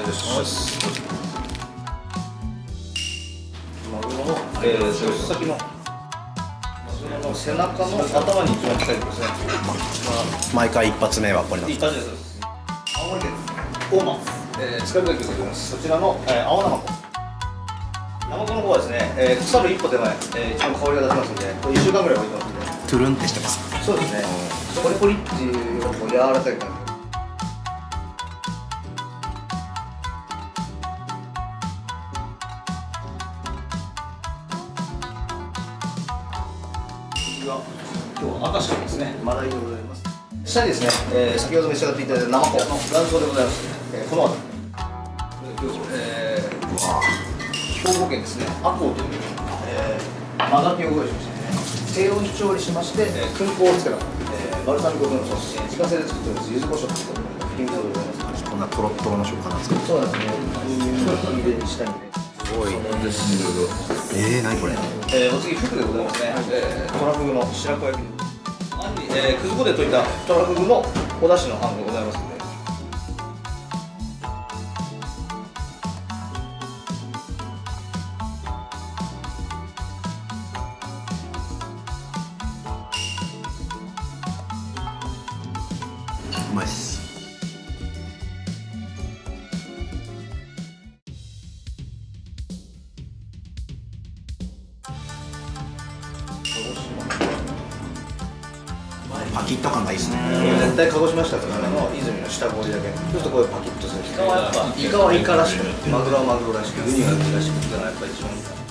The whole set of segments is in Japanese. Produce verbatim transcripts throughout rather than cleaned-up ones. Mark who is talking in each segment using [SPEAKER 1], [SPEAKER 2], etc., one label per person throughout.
[SPEAKER 1] ございます。マグロの、えー、先先の背中の頭に一番近いですね。
[SPEAKER 2] 毎回一発目はこれなんですか？
[SPEAKER 1] 一発目です。青森県大間、えー、塚部岳でございます。そちらの、えー、青ナマコ。ナマコの方はですね、えー、腐る一歩手前、えー、一番香りが出しますので、これいっしゅうかんぐらい置いてますので。
[SPEAKER 2] トゥルンってしてます。
[SPEAKER 1] そうですね。ポリポリっていうよりも柔らかい感じ。今日は赤しかですね、マダイでございます。下にですね、えー、先ほど召し上がっていただいたナマコの卵巣でございます。えー、この後、えー、兵庫県ですね、赤穂という、えー、マダキをご用意しました。低温調理しまして、えー、燻香をつけた、えー、バルサミコ風のソース、自家製で作っております柚子胡椒というフィンクでございます。
[SPEAKER 2] こんなトロットロの食感なんですか？
[SPEAKER 1] そうなんですね。入れ下にね。すごい。
[SPEAKER 2] えー、何これ？
[SPEAKER 1] えー、お次フグでございますね。えー、トラフグの白子焼き。あんに、えー、くず粉で溶いたトラフグのお出汁のあんでございますので。
[SPEAKER 2] うまいっす。パキッと感がいいですね。
[SPEAKER 1] 絶対鹿児島市からの泉の下氷だけ。そうするとこういうパキッとする。イカはやっぱイカはイカらしく、マグロはマグロらしく、ウニはウニらしくっていうのはやっぱり一番いいかな。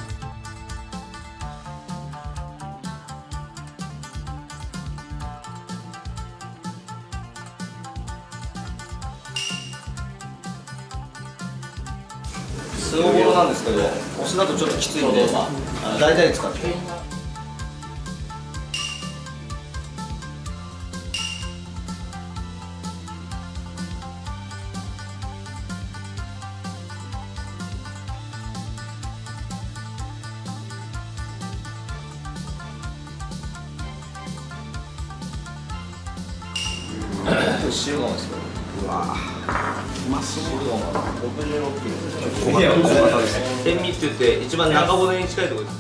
[SPEAKER 1] スノボロなんですけど、お酢だとちょっときついんで、まあ、大体使って。塩釜ですけど。
[SPEAKER 2] うわー、うまそう。
[SPEAKER 1] 塩釜ろくじゅうろっキロ。
[SPEAKER 2] 小型小型ですね。
[SPEAKER 1] 塩味って言って一番中骨に近いところです。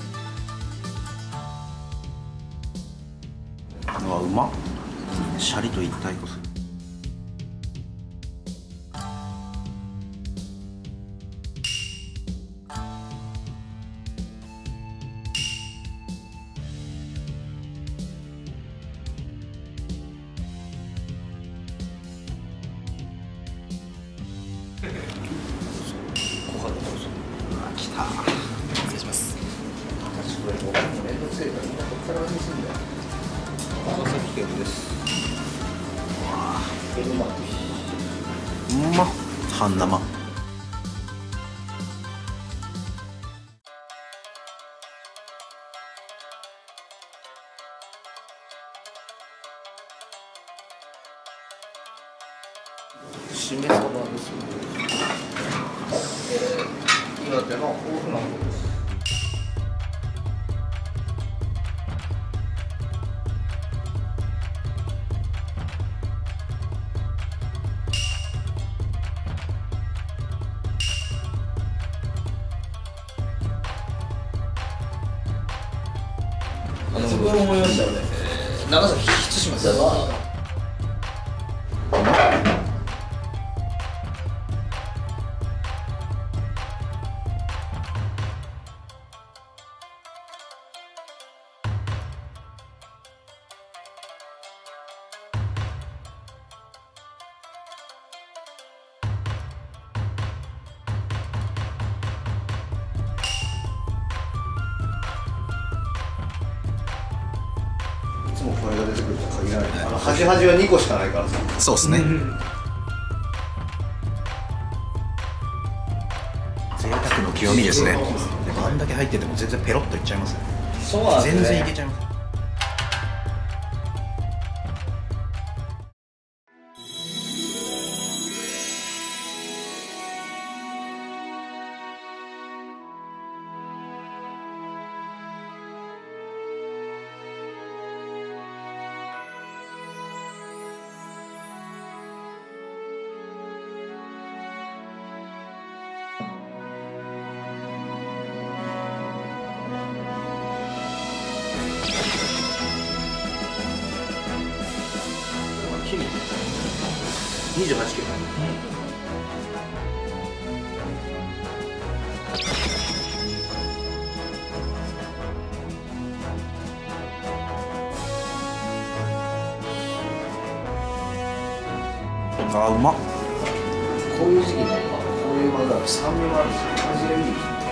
[SPEAKER 2] うわ、うまっ。シャリと一体化する。
[SPEAKER 1] 来た。
[SPEAKER 2] 失礼します。
[SPEAKER 1] これもめんどくせえからみんなこっから味するんだよ。長崎県です。わあ、うまい。
[SPEAKER 2] うまっ。半生。
[SPEAKER 1] しめ鯖ですよ。えー、岩手の大船渡です。あの、僕も思いましたよね。長崎対馬です。いつもこれが出てくるとは限らない。あの端端はにこしかないからさ。
[SPEAKER 2] そうですね。贅沢の極みですね。でもあんだけ入ってても全然ペロッといっちゃいますね。
[SPEAKER 1] そうなんですね。
[SPEAKER 2] 全然いけちゃいます。
[SPEAKER 1] しみ。にじゅうはちキロ。
[SPEAKER 2] あーうまっ。
[SPEAKER 1] こういう時期ね、こういうまだ酸味もあるし、味がいい。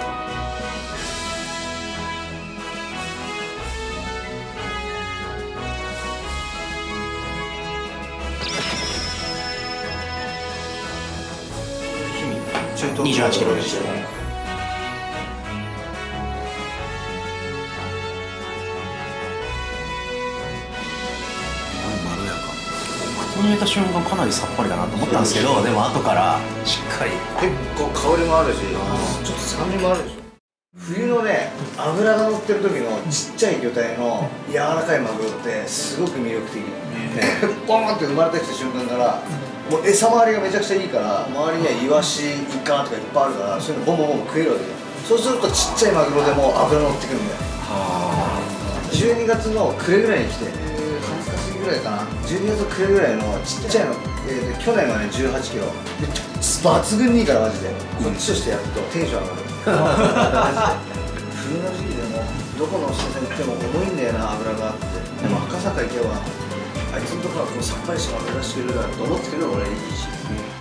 [SPEAKER 2] にじゅうはちキロでした。まろやか。口に入れた瞬間かなりさっぱりだなと思ったんですけど、でも後からしっかり
[SPEAKER 1] 結構香りもあるし、ちょっと酸味もあるでしょ。冬のね、脂が乗ってる時のちっちゃい魚体の柔らかいマグロってすごく魅力的。ポーンって生まれてきた瞬間からもう餌回りがめちゃくちゃいいから、周りにはイワシ、イカとかいっぱいあるから、そういうのボンボンボン食えるわけよ。そうするとちっちゃいマグロでも脂乗ってくるんだよ。じゅうにがつの暮れぐらいに来て、はつか過ぎぐらいかな、じゅうにがつの暮れぐらいのちっちゃいの、えー、去年はねじゅうはちキロで、抜群にいいからマジで、こっちとしてやるとテンション上がる。冬の時期でもどこのお店に行っても重いんだよな、脂があって。でも赤坂行けばあいつのところはこうさっぱりした脂出してくれるだろうと思ってくれるの俺いいし。